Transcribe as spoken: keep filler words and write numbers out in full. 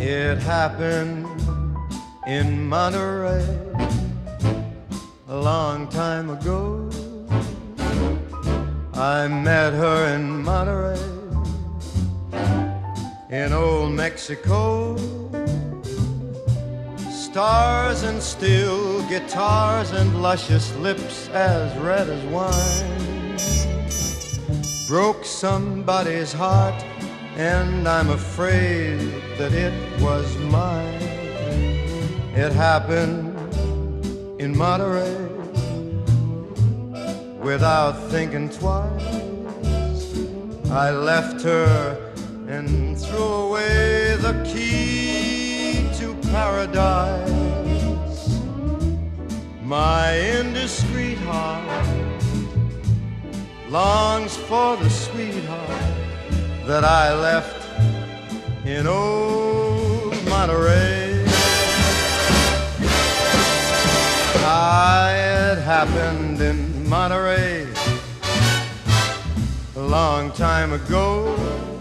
It happened in Monterey a long time ago. I met her in Monterey, in old Mexico. Stars and steel guitars and luscious lips as red as wine broke somebody's heart, and I'm afraid that it was mine. It happened in Monterey without thinking twice. I left her and threw away the key to paradise. My indiscreet heart longs for the sweetheart that I left in old Monterey. Ah, it happened in Monterey a long time ago.